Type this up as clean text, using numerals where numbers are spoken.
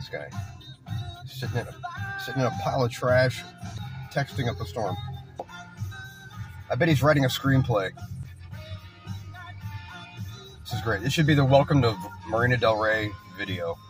guy? Sitting in a pile of trash, texting up a storm. I bet he's writing a screenplay. This is great. This should be the Welcome to Marina Del Rey video.